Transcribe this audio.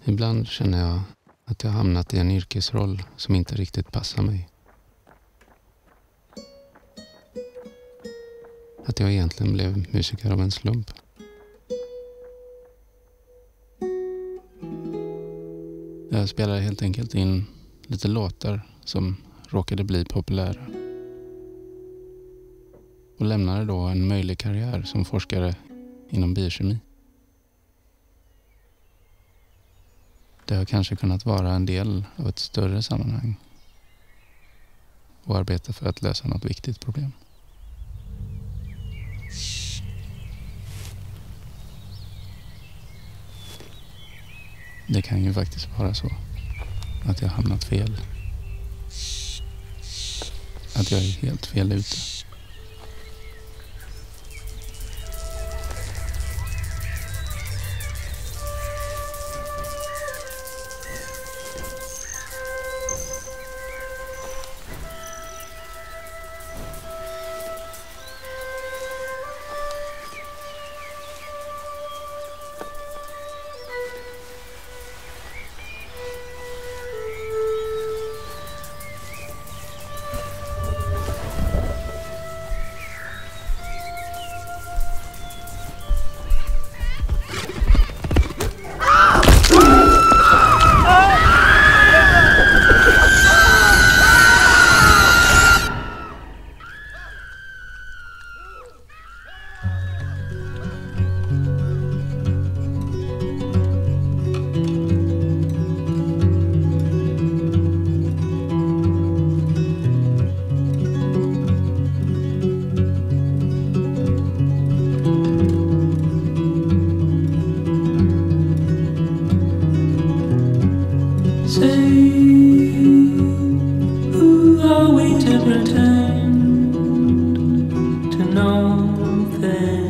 Ibland känner jag att jag hamnat i en yrkesroll som inte riktigt passar mig. Att jag egentligen blev musiker av en slump. Jag spelade helt enkelt in lite låtar som råkade bli populära. Och lämnade då en möjlig karriär som forskare inom biokemi. Det har kanske kunnat vara en del av ett större sammanhang och arbeta för att lösa något viktigt problem. Det kan ju faktiskt vara så att jag har hamnat fel. Att jag är helt fel ute. Are we to pretend to know things?